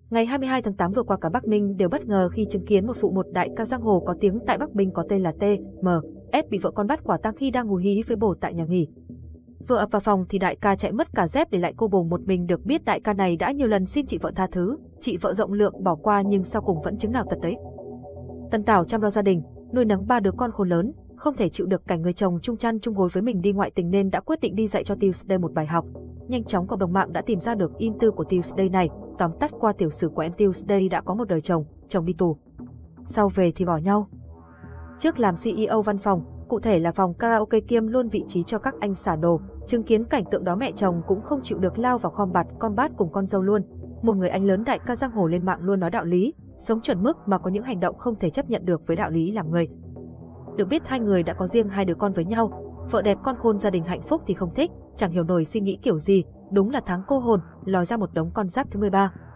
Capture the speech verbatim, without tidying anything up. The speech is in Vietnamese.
Ngày hai mươi hai tháng tám vừa qua cả Bắc Ninh đều bất ngờ khi chứng kiến một vụ một đại ca giang hồ có tiếng tại Bắc Ninh có tên là tê em ét bị vợ con bắt quả tang khi đang ngủ hí với bồ tại nhà nghỉ. Vừa ập vào phòng thì đại ca chạy mất cả dép để lại cô bồ một mình. Được biết đại ca này đã nhiều lần xin chị vợ tha thứ, chị vợ rộng lượng bỏ qua nhưng sau cùng vẫn chứng nào tật đấy. Tân Tảo chăm lo gia đình, nuôi nấng ba đứa con khôn lớn, không thể chịu được cảnh người chồng chung chăn chung gối với mình đi ngoại tình nên đã quyết định đi dạy cho Tuesday một bài học. Nhanh chóng cộng đồng mạng đã tìm ra được email tư của Tuesday này, tóm tắt qua tiểu sử của em Tuesday đã có một đời chồng, chồng đi tù. Sau về thì bỏ nhau. Trước làm xê e ô văn phòng, cụ thể là phòng karaoke kiêm luôn vị trí cho các anh xả đồ, chứng kiến cảnh tượng đó mẹ chồng cũng không chịu được lao vào khom bạt con bát cùng con dâu luôn. Một người anh lớn đại ca giang hồ lên mạng luôn nói đạo lý, sống chuẩn mực mà có những hành động không thể chấp nhận được với đạo lý làm người. Được biết hai người đã có riêng hai đứa con với nhau, vợ đẹp con khôn gia đình hạnh phúc thì không thích, chẳng hiểu nổi suy nghĩ kiểu gì, đúng là tháng cô hồn, lòi ra một đống con giáp thứ mười ba.